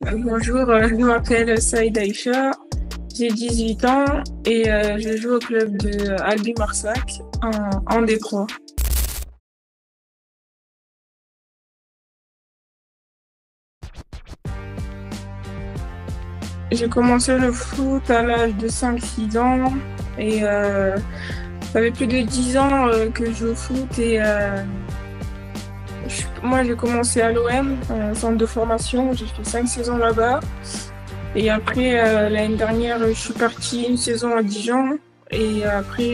Bonjour, je m'appelle Saïd Aïcha, j'ai 18 ans et je joue au club de Albi Marsac en D3. J'ai commencé le foot à l'âge de 5-6 ans et ça fait plus de 10 ans que je joue au foot et moi j'ai commencé à l'OM, centre de formation, j'ai fait 5 saisons là-bas. Et après, l'année dernière, je suis partie une saison à Dijon. Et après,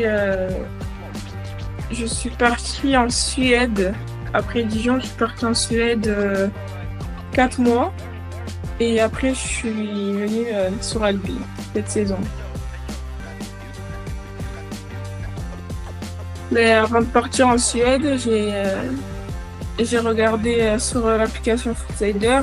je suis partie en Suède. Après Dijon, je suis partie en Suède 4 mois. Et après, je suis venue sur Albi cette saison. Mais avant de partir en Suède, j'ai regardé sur l'application Footsider.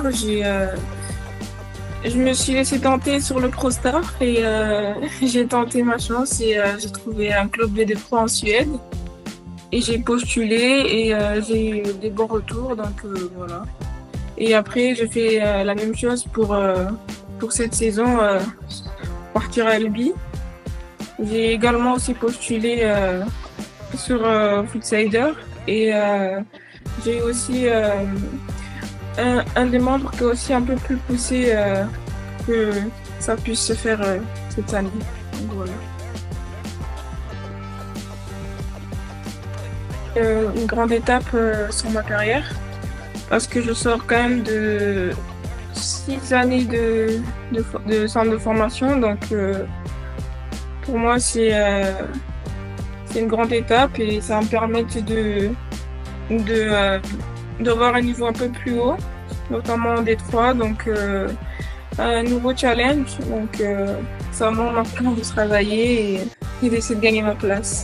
Je me suis laissée tenter sur le ProStar et j'ai tenté ma chance et j'ai trouvé un club BD3 en Suède et j'ai postulé et j'ai eu des bons retours donc voilà. Et après j'ai fait la même chose pour cette saison partir à Albi. J'ai également aussi postulé sur Footsider et j'ai aussi un des membres qui est aussi un peu plus poussé que ça puisse se faire cette année. Donc, voilà. Une grande étape sur ma carrière parce que je sors quand même de 6 années de centre de formation. Donc pour moi c'est une grande étape et ça va me permettre d'avoir un niveau un peu plus haut, notamment en D3. Donc un nouveau challenge. Donc ça va maintenant de travailler et d'essayer de gagner ma place.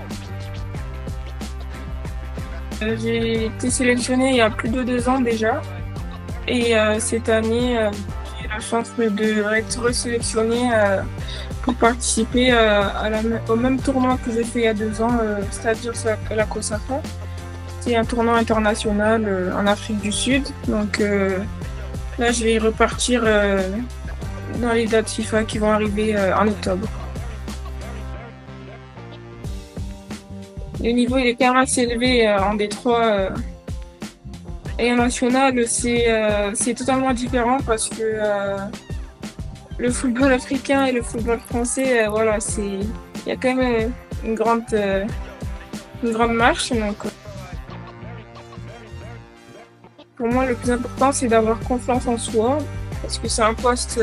J'ai été sélectionnée il y a plus de 2 ans déjà. Et cette année, j'ai eu la chance d'être resélectionnée pour participer au même tournoi que j'ai fait il y a 2 ans, c'est-à-dire la COSAFA. C'est un tournoi international en Afrique du Sud. Donc là, je vais repartir dans les dates FIFA qui vont arriver en octobre. Le niveau il est quand même assez élevé en D3 et en national, c'est totalement différent parce que le football africain et le football français, voilà, il y a quand même une grande marche. Donc, pour moi, le plus important, c'est d'avoir confiance en soi parce que c'est un poste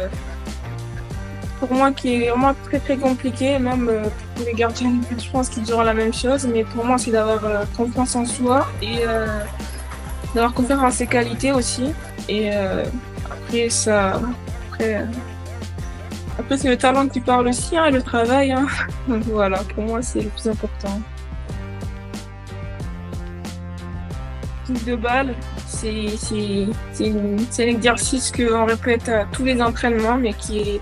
pour moi qui est vraiment très très compliqué, même pour les gardiens de but, je pense qu'ils diront la même chose, mais pour moi, c'est d'avoir confiance en soi et d'avoir confiance en ses qualités aussi. Et après, après c'est le talent qui parle aussi, hein, et le travail. Hein. Donc voilà, pour moi, c'est le plus important. Touche de balle, c'est un exercice qu'on répète à tous les entraînements, mais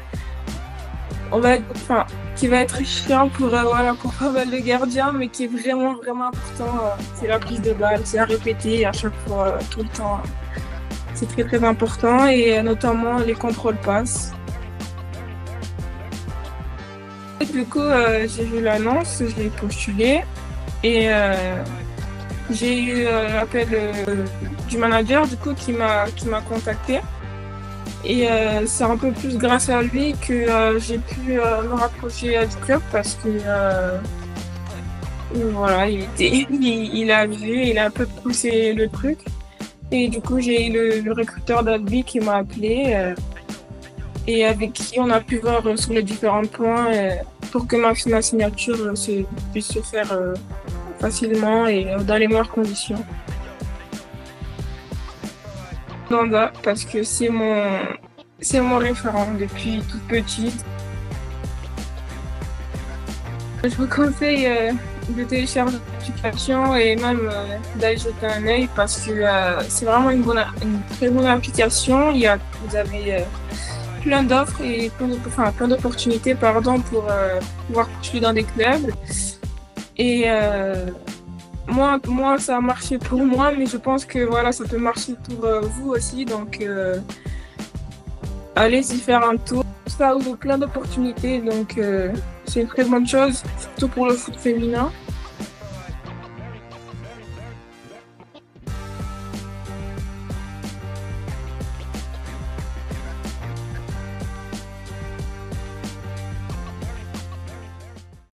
qui va être chiant pour pas mal de gardiens, mais qui est vraiment, vraiment important. C'est la prise de balle, c'est à répéter à chaque fois, tout le temps. C'est très, très important et notamment les contrôles passes. Du coup, j'ai vu l'annonce, je l'ai postulé et j'ai eu l'appel du manager du coup qui m'a contacté. Et c'est un peu plus grâce à lui que j'ai pu me rapprocher du club parce que voilà, il a vu, il a un peu poussé le truc. Et du coup, j'ai eu le recruteur d'Albi qui m'a appelé et avec qui on a pu voir sur les différents points pour que ma signature puisse se faire facilement et dans les meilleures conditions. Nanda, parce que c'est mon référent depuis toute petite. Je vous conseille de télécharger l'application et même d'aller jeter un œil parce que c'est vraiment une très bonne application. Vous avez plein d'offres et plein d'opportunités pour pouvoir postuler dans des clubs. Et moi, ça a marché pour moi, mais je pense que voilà, ça peut marcher pour vous aussi. Donc, allez y faire un tour. Ça ouvre plein d'opportunités, donc c'est une très bonne chose, surtout pour le foot féminin.